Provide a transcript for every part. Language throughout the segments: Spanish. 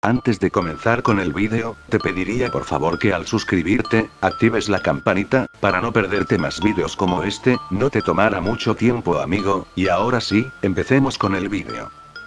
Antes de comenzar con el vídeo, te pediría por favor que al suscribirte, actives la campanita, para no perderte más vídeos como este, no te tomará mucho tiempo amigo, y ahora sí, empecemos con el vídeo.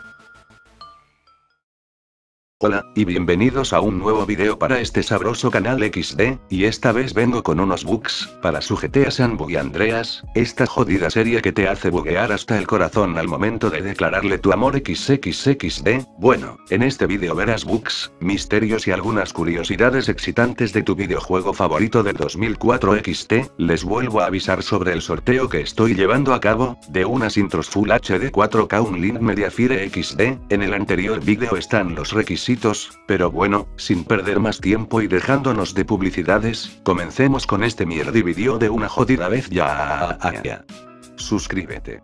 Hola, y bienvenidos a un nuevo video para este sabroso canal XD, y esta vez vengo con unos bugs, para su GTA San Andreas, esta jodida serie que te hace buguear hasta el corazón al momento de declararle tu amor XXXD, bueno, en este video verás bugs, misterios y algunas curiosidades excitantes de tu videojuego favorito del 2004 XD, les vuelvo a avisar sobre el sorteo que estoy llevando a cabo, de unas intros Full HD 4K Unlink Mediafire XD, en el anterior video están los requisitos. Pero bueno, sin perder más tiempo y dejándonos de publicidades, comencemos con este mierda vídeo de una jodida vez ya. Suscríbete.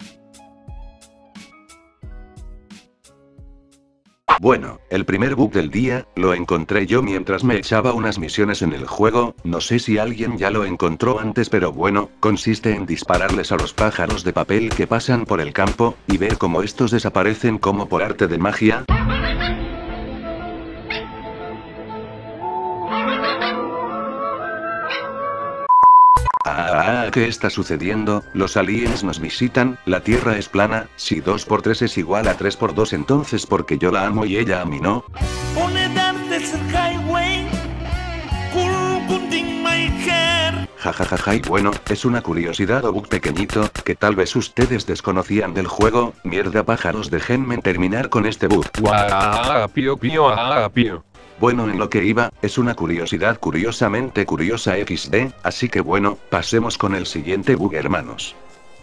Bueno, el primer bug del día, lo encontré yo mientras me echaba unas misiones en el juego, no sé si alguien ya lo encontró antes pero bueno, consiste en dispararles a los pájaros de papel que pasan por el campo, y ver cómo estos desaparecen como por arte de magia. ¿Qué está sucediendo? Los aliens nos visitan, la Tierra es plana, si 2 por 3 es igual a 3 por 2 entonces porque yo la amo y ella a mí no. Jajajaja y bueno, es una curiosidad o bug pequeñito, que tal vez ustedes desconocían del juego, mierda pájaros déjenme terminar con este bug. Bueno, en lo que iba, es una curiosidad curiosamente curiosa XD, así que bueno, pasemos con el siguiente bug hermanos.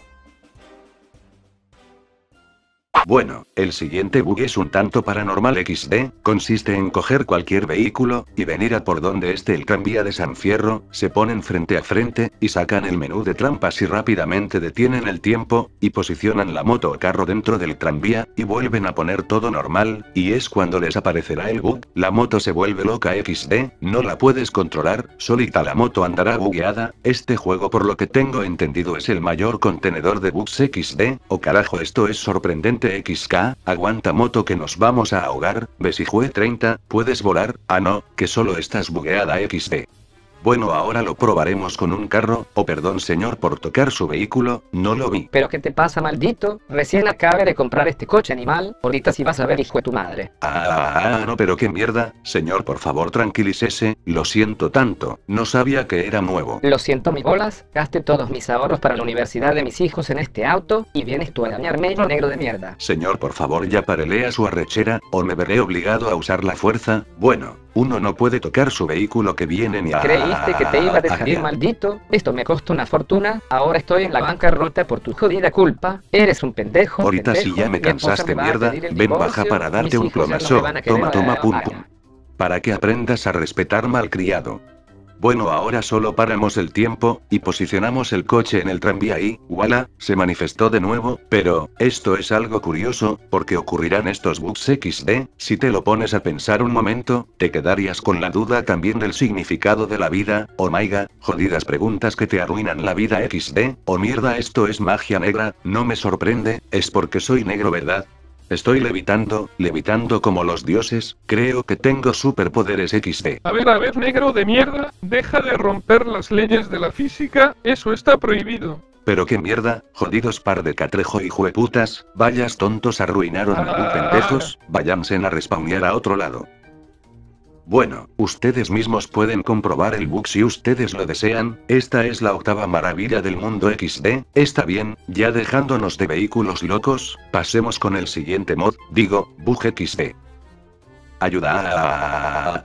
Bueno, el siguiente bug es un tanto paranormal XD, consiste en coger cualquier vehículo, y venir a por donde esté el tranvía de San Fierro, se ponen frente a frente, y sacan el menú de trampas y rápidamente detienen el tiempo, y posicionan la moto o carro dentro del tranvía, y vuelven a poner todo normal, y es cuando les aparecerá el bug, la moto se vuelve loca XD, no la puedes controlar, solita la moto andará bugueada, este juego por lo que tengo entendido es el mayor contenedor de bugs XD, o carajo esto es sorprendente XK, aguanta moto que nos vamos a ahogar, Besijue 30, ¿puedes volar? Ah no, que solo estás bugueada XD. Bueno ahora lo probaremos con un carro, perdón señor por tocar su vehículo, no lo vi. ¿Pero qué te pasa maldito? Recién acabé de comprar este coche animal, ahorita sí vas a ver hijo de tu madre. No pero qué mierda, señor por favor tranquilícese, lo siento tanto, no sabía que era nuevo. Lo siento mi bolas, gasté todos mis ahorros para la universidad de mis hijos en este auto, y vienes tú a dañarme negro de mierda. Señor por favor ya parele a su arrechera, o me veré obligado a usar la fuerza, bueno, uno no puede tocar su vehículo que viene ni a... ¿Creíste que te iba a dejar ir maldito? Esto me costó una fortuna, ahora estoy en la bancarrota por tu jodida culpa, eres un pendejo. Ahorita si ya me cansaste mierda, ven baja para darte un plomazo, toma pum. Para que aprendas a respetar malcriado. Bueno ahora solo paramos el tiempo, y posicionamos el coche en el tranvía y, ¡wala!, se manifestó de nuevo, pero, esto es algo curioso, porque ocurrirán estos bugs XD, si te lo pones a pensar un momento, te quedarías con la duda también del significado de la vida, oh my god, jodidas preguntas que te arruinan la vida XD, oh mierda esto es magia negra, no me sorprende, es porque soy negro ¿verdad? Estoy levitando como los dioses, creo que tengo superpoderes XD. A ver, negro de mierda, deja de romper las leyes de la física, eso está prohibido. Pero qué mierda, jodidos par de catrejo y jueputas, vayas tontos arruinaron a pendejos, váyanse a respawnear a otro lado. Bueno, ustedes mismos pueden comprobar el bug si ustedes lo desean, esta es la octava maravilla del mundo XD, está bien, ya dejándonos de vehículos locos, pasemos con el siguiente mod, digo, bug XD. Ayuda.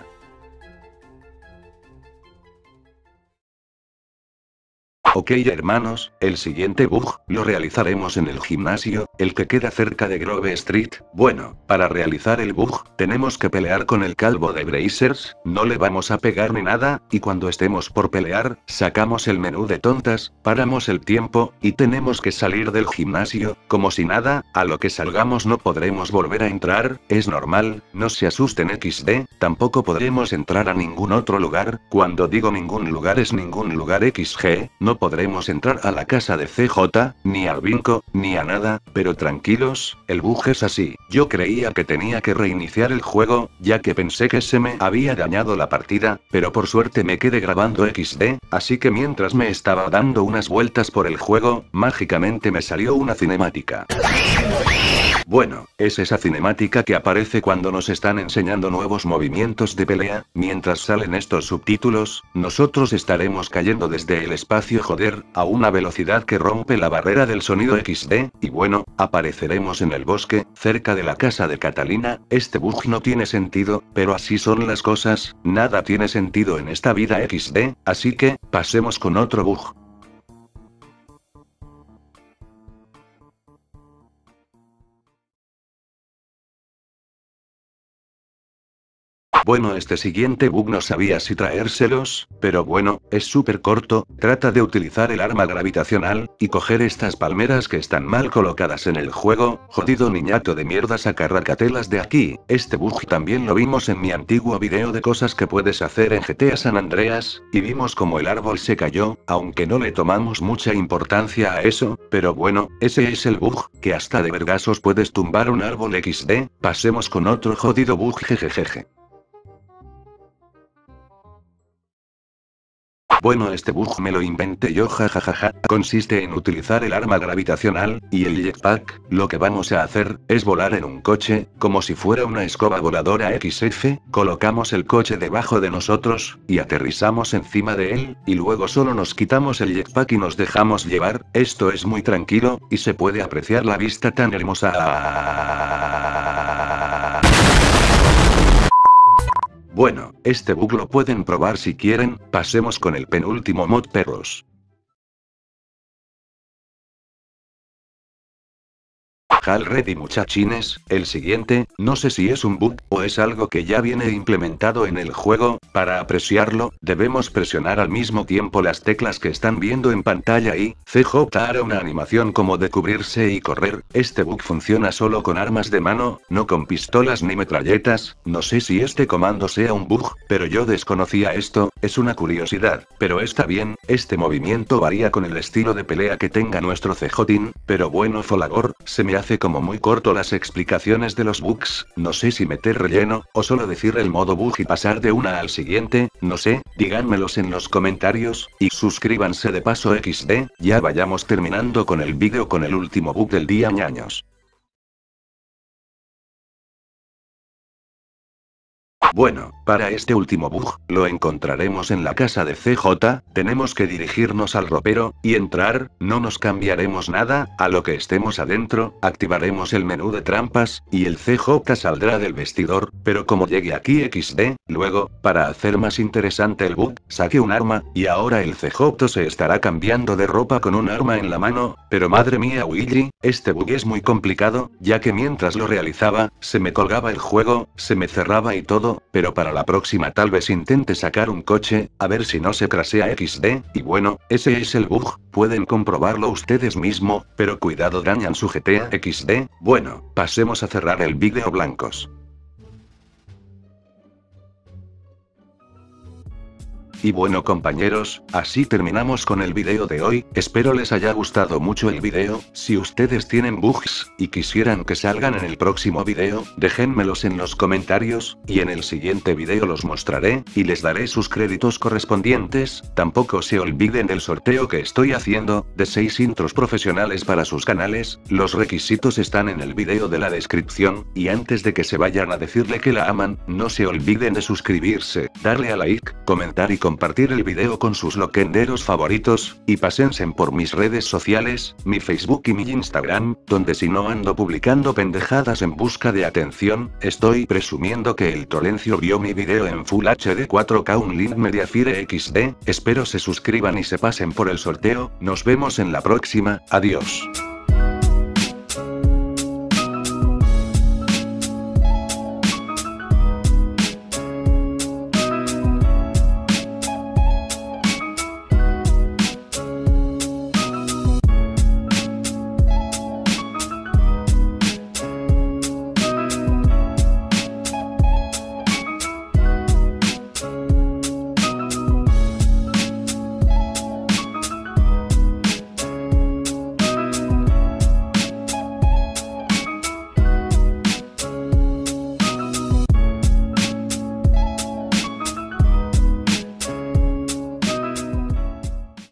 Ok hermanos, el siguiente bug, lo realizaremos en el gimnasio, el que queda cerca de Grove Street. Bueno, para realizar el bug, tenemos que pelear con el calvo de Brazers, no le vamos a pegar ni nada, y cuando estemos por pelear, sacamos el menú de tontas, paramos el tiempo, y tenemos que salir del gimnasio, como si nada, a lo que salgamos no podremos volver a entrar, es normal, no se asusten XD, tampoco podremos entrar a ningún otro lugar, cuando digo ningún lugar es ningún lugar XG, no podremos entrar a la casa de CJ, ni al Vinco, ni a nada, pero tranquilos, el bug es así. Yo creía que tenía que reiniciar el juego, ya que pensé que se me había dañado la partida, pero por suerte me quedé grabando XD, así que mientras me estaba dando unas vueltas por el juego, mágicamente me salió una cinemática. Bueno, es esa cinemática que aparece cuando nos están enseñando nuevos movimientos de pelea. Mientras salen estos subtítulos, nosotros estaremos cayendo desde el espacio joder, a una velocidad que rompe la barrera del sonido XD, y bueno, apareceremos en el bosque, cerca de la casa de Catalina. Este bug no tiene sentido, pero así son las cosas, nada tiene sentido en esta vida XD, así que, pasemos con otro bug. Bueno, este siguiente bug no sabía si traérselos, pero bueno, es súper corto, trata de utilizar el arma gravitacional, y coger estas palmeras que están mal colocadas en el juego. Jodido niñato de mierda, saca racatelas de aquí. Este bug también lo vimos en mi antiguo video de cosas que puedes hacer en GTA San Andreas, y vimos como el árbol se cayó, aunque no le tomamos mucha importancia a eso, pero bueno, ese es el bug, que hasta de vergazos puedes tumbar un árbol XD. Pasemos con otro jodido bug, jejejeje. Bueno, este bug me lo inventé yo, jajajaja. Consiste en utilizar el arma gravitacional y el jetpack. Lo que vamos a hacer es volar en un coche, como si fuera una escoba voladora XF. Colocamos el coche debajo de nosotros, y aterrizamos encima de él, y luego solo nos quitamos el jetpack y nos dejamos llevar. Esto es muy tranquilo, y se puede apreciar la vista tan hermosa. Bueno, este bug lo pueden probar si quieren. Pasemos con el penúltimo mod, perros. Already muchachines, el siguiente, no sé si es un bug, o es algo que ya viene implementado en el juego. Para apreciarlo, debemos presionar al mismo tiempo las teclas que están viendo en pantalla y CJ hará una animación como de cubrirse y correr. Este bug funciona solo con armas de mano, no con pistolas ni metralletas. No sé si este comando sea un bug, pero yo desconocía esto, es una curiosidad, pero está bien. Este movimiento varía con el estilo de pelea que tenga nuestro CJin, pero bueno, Folagor, se me hace como muy corto las explicaciones de los bugs. No sé si meter relleno, o solo decir el modo bug y pasar de una al siguiente, no sé, díganmelos en los comentarios, y suscríbanse de paso XD. Ya vayamos terminando con el vídeo con el último bug del día, ñaños. Bueno, para este último bug, lo encontraremos en la casa de CJ, tenemos que dirigirnos al ropero, y entrar, no nos cambiaremos nada, a lo que estemos adentro, activaremos el menú de trampas, y el CJ saldrá del vestidor, pero como llegue aquí XD, luego, para hacer más interesante el bug, saque un arma, y ahora el CJ se estará cambiando de ropa con un arma en la mano, pero madre mía Willy, este bug es muy complicado, ya que mientras lo realizaba, se me colgaba el juego, se me cerraba y todo. Pero para la próxima tal vez intente sacar un coche, a ver si no se crasea XD, y bueno, ese es el bug, pueden comprobarlo ustedes mismo, pero cuidado dañan su GTA XD. Bueno, pasemos a cerrar el vídeo, blancos. Y bueno compañeros, así terminamos con el video de hoy, espero les haya gustado mucho el video. Si ustedes tienen bugs, y quisieran que salgan en el próximo video, déjenmelos en los comentarios, y en el siguiente video los mostraré, y les daré sus créditos correspondientes. Tampoco se olviden del sorteo que estoy haciendo, de 6 intros profesionales para sus canales, los requisitos están en el video de la descripción, y antes de que se vayan a decirle que la aman, no se olviden de suscribirse, darle a like, comentar y compartir el video con sus loquenderos favoritos, y pásense por mis redes sociales, mi Facebook y mi Instagram, donde si no ando publicando pendejadas en busca de atención, estoy presumiendo que el Trolencio vio mi video en Full HD 4K un link Mediafire XD, espero se suscriban y se pasen por el sorteo, nos vemos en la próxima, adiós.